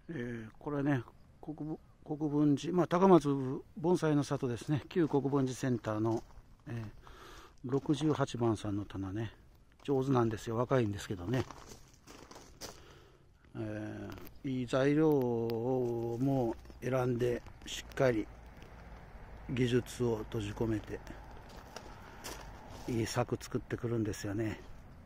これね、国分寺、高松盆栽の里ですね、旧国分寺センターの、68番さんの棚ね、上手なんですよ、若いんですけどね、いい材料も選んで、しっかり技術を閉じ込めて、いい作作ってくるんですよね。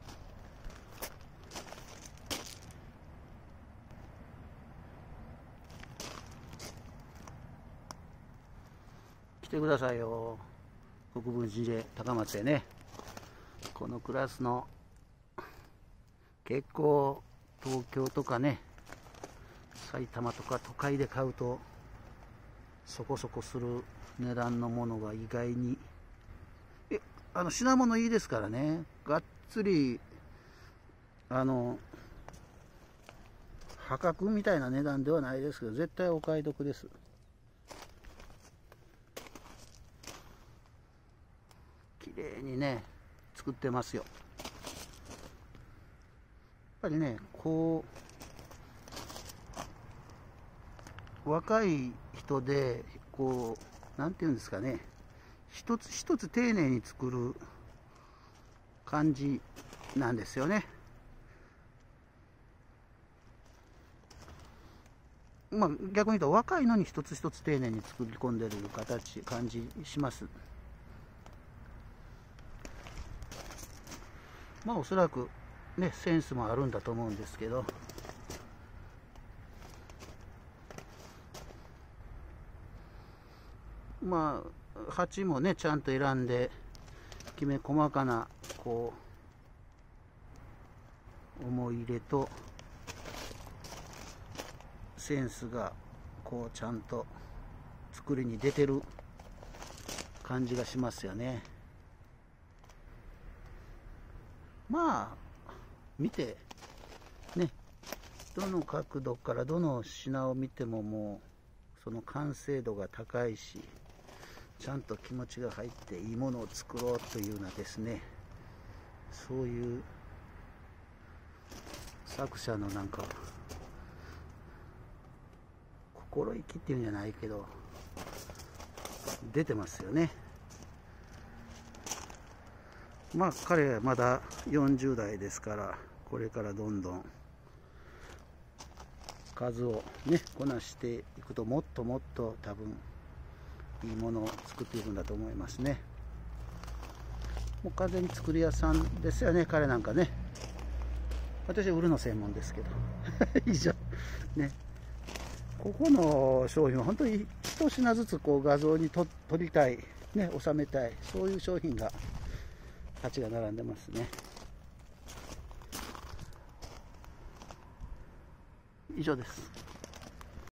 来てくださいよ、国分寺で高松へね。このクラスの結構東京とかね、埼玉とか都会で買うとそこそこする値段のものが意外に品物いいですからね。がっつり破格みたいな値段ではないですけど、絶対お買い得です。綺麗にね作ってますよ。やっぱりね、こう若い人でこうなんていうんですかね、一つ一つ丁寧に作る感じなんですよね。逆に言うと若いのに一つ一つ丁寧に作り込んでる感じします。おそらくねセンスもあるんだと思うんですけど、鉢もねちゃんと選んで、きめ細かなこう思い入れとセンスがこうちゃんと作りに出てる感じがしますよね。見てね、どの角度からどの品を見てももうその完成度が高いし、ちゃんと気持ちが入っていいものを作ろうというようなですね、そういう作者のなんか心意気っていうんじゃないけど出てますよね。彼はまだ40代ですから、これからどんどん数をねこなしていくと、もっともっと多分いいものを作っていくんだと思いますね。もう完全に作り屋さんですよね、彼なんかね。私は売るの専門ですけど以上ね。ここの商品は本当に一品ずつこう画像に撮りたいね、収めたい、そういう商品が鉢が並んでますね。以上です。